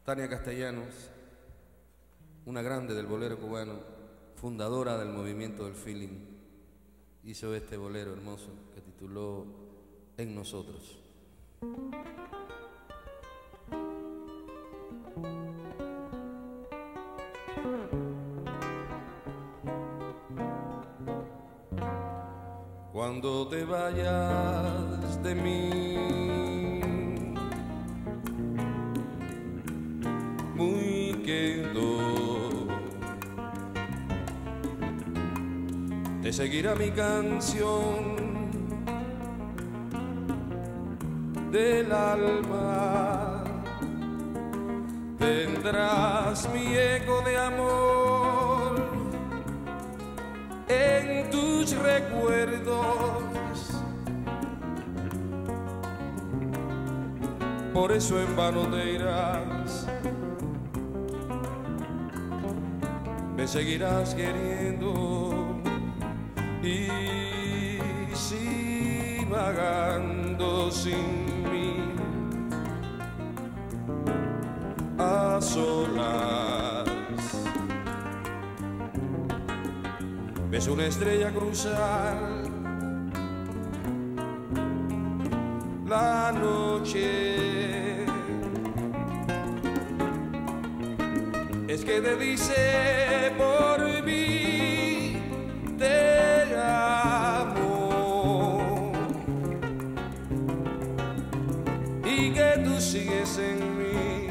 Tania Castellanos, una grande del bolero cubano, fundadora del movimiento del feeling, hizo este bolero hermoso que tituló En Nosotros. Cuando te vayas de mí, muy quedo, te seguirá mi canción del alma, tendrás mi eco de amor en tus recuerdos. Por eso en vano te irás, me seguirás queriendo y si vagando sin mí a solas ves una estrella cruzar la noche, es que te dice por mí te amo y que tú sigues en mí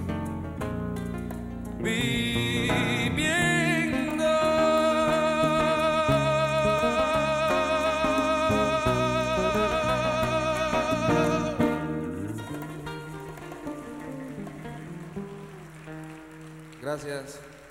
viviendo. Gracias.